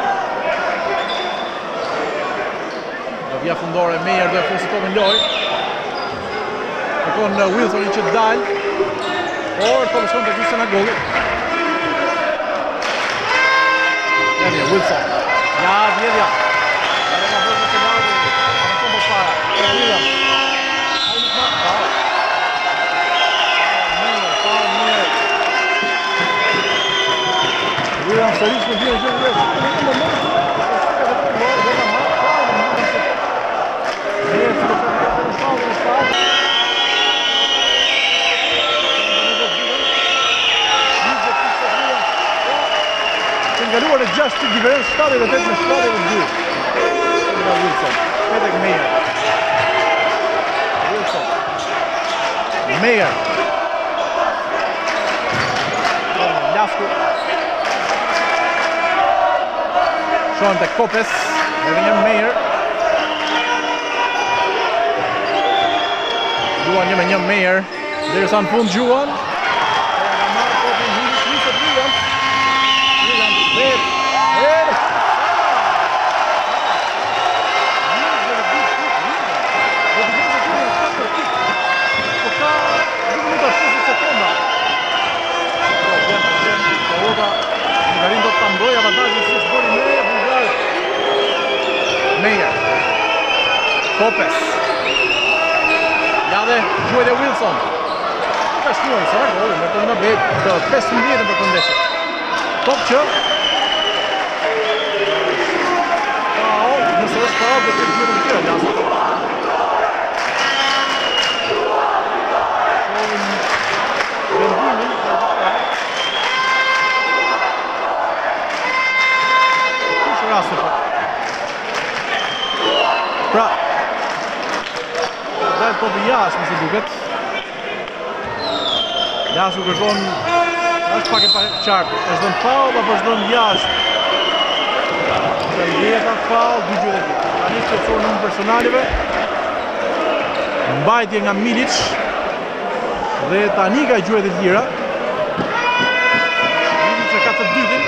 Në via fundore, Meyer dhe fusi topin loj. Kërkon Wilson që dalë. Por po shkon të gjithë Sëna golli. Wilson. Ja, vjedhja. Nga bërë të largë. Në të më para. William. William sërish në dhjë gjë vërës. Ngaluar e 6 pikë diferencë, 78 me 72. Nga Wilson, edhe Meyer. Wilson. Meyer. Lasku. Shohen të Kopës, edhe një Meyer. Duan një me një Meyer. Derisa në fund Gjuan. Kopës. Ja dhe gjuajt e Wilson. Nuk është shkuan Saragovi, me të në bet të 15 për këndeshe. Top që faul, nëse është faul dhe të gjithë në tjera lasë. Vendimin kush rastë për pra dhe topi jashtë nëse duket. Jashtë u kërkon është pak e qartë, është dhënë faul apo është dhënë jashtë. Të jeta faul, dy gjuhët e tjera. Tani shqetësor numër personalive. Mbajtje nga Milic dhe tani ka gjuhët e tjera. Milic e ka të dytin.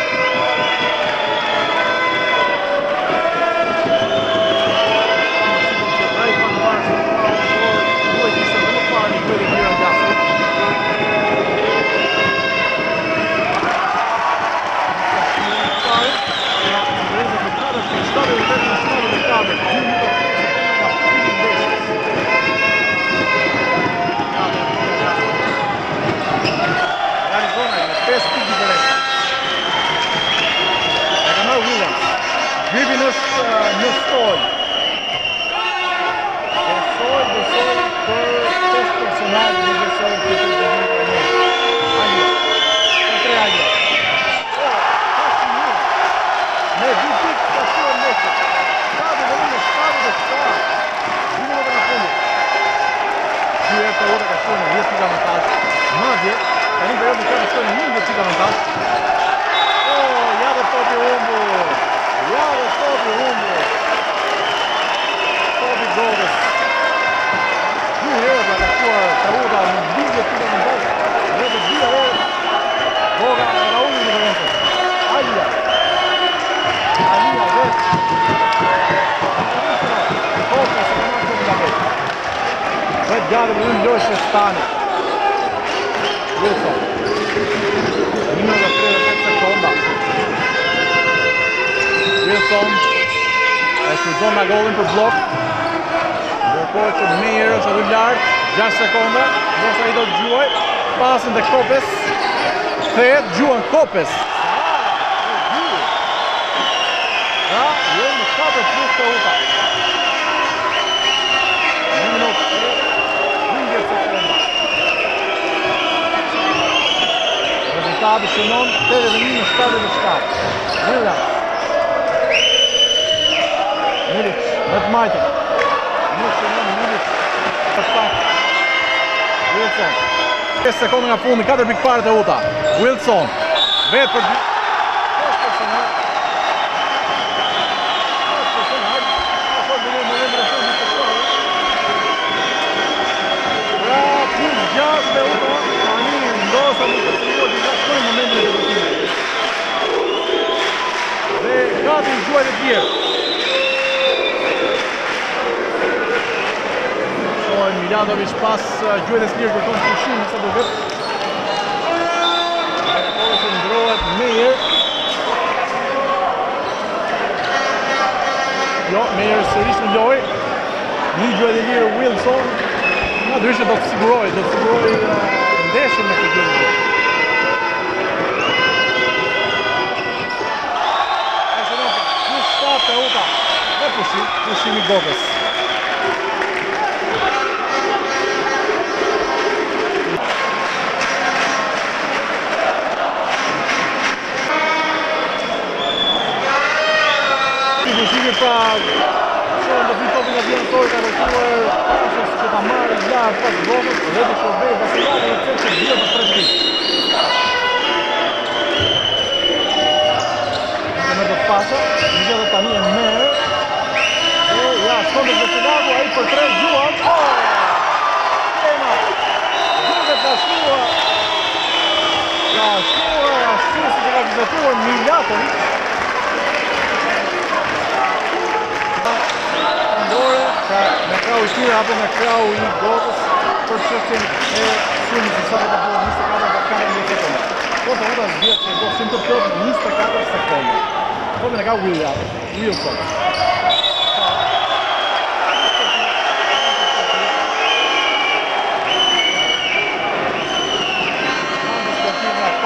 Gripin është në stoj. Besoj për test personal në besoj për të të të Alia. Në 3 Alia. Me 2 pik të shtuar meshe. Shtabe dhe në shtabe dhe shtabe. 2 minuta në fundit. Qyre për ora ka shtuar në 10 pika avantaj. Madje, ka një period në që ka shtuar në 11 pika avantaj. Ja dhe topi humbur. Ja dhe topi humbur. Topi Gogës. 2 herë ka shtuar Kauda në 20 pika avantaj. Dhe të 2 herë Goga e ka unë në vërëntës. Alia vetë. Koka se ka marrë të nga vetë. Vetë gati për unë lojshë e stani. Wilson. 1 minuta 35 sekonda. Wilson e shfrytëzon nga gollin për blok. Ndërkohë që Meyer është aty lart, 6 sekonda, ndoshta i do të gjuaj. Pasën te Kopes. Kthehet, gjuan Kopes. Ja, jemi në 4 plus të uta. 1 minutë 15 sekonda. Rezultati shënon 81-77. Williams. Milic, me të majtën. Nuk shënon Milic. Wilson. 5 sekonda nga fundi, 4 pikpare të uta. Wilson. Vetë për 2. Gati në gjuajt e tjerë. Shohen Milanovic pas gjuajt e stirë kërkon pushim nëse duket. Kohë që ndrohet Meyer. Jo, Meyer sërish në loj. Një gjuajt e tjerë Wilson. Nga dryshe do të siguroj ndeshën me këtë gjuajt e tjerë. Kauda dhe pushimi Gogës. Pushimi pra shohen të fitë topin nga vjenë tori ka rëtuar pasës që ta marrë lartë pas Gogës dhe të shobej Vasilati në cërë që dhjo të 3 pikë. Me do të pasha, një dhe tani e merë. Ja, shkon të Vasilati, a i për 3 gjuan. Tema, duke ka shkua. Ka shkua, ashtu si që ka vizatuar Milatovic. Ndore, me krau i tyre, apo me krau i Gogës, për çështjen e sumës i sa të bërë 24 sekonda. Po të uta zbjet që do sim të plot 24 sekonda. Po me në ka Wilson.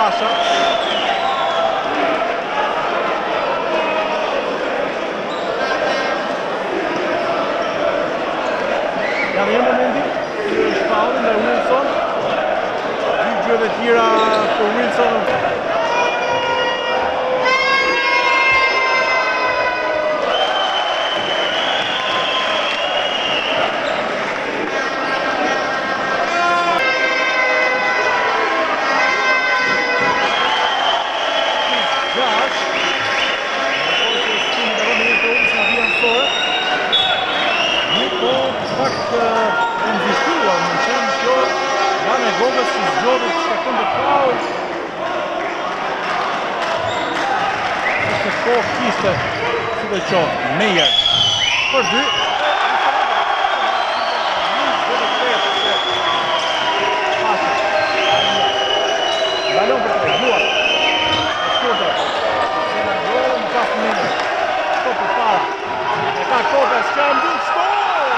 Pasha. Ja, në një momenti, është faulli ndaj Wilson. Dy gjëve tjera për Wilson. Gogës që zgjodhët që shkakton dhe faul. Ishte kohë kiste, si dhe qoftë, Meyer. Për 2. Balon për 3, Duar. Shkurtër. Se në gjorë më pas Meyer. Stop për parë. E ka Koka, s'ka mbyt, stop!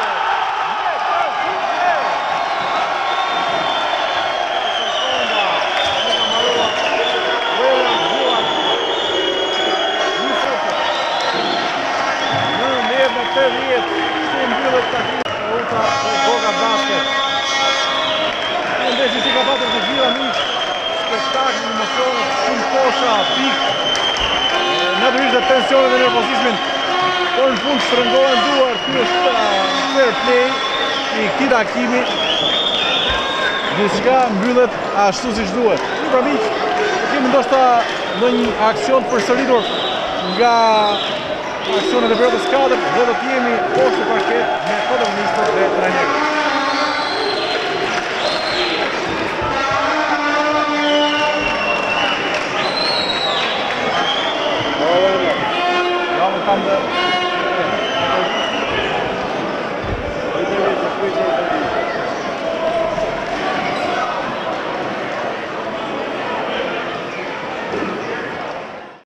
Shtu mbyllët takimi Uta dhe Goga Basket. Në ndeshje si ka patër të gjitha miq, spektakl, emocionet, shumë kosha, pik, natyrisht dhe tensionet dhe nervozizmin, por në fund shtrëngohen duar. Ky është fair play i këtij takimi. Diçka mbyllet ashtu siç duhet. Pra miq, kemi ndoshta ndonjë aksion përsëritur nga aksionet e periudhës 4 dhe do të jemi poshtë parket me protagonistët dhe trajnerët.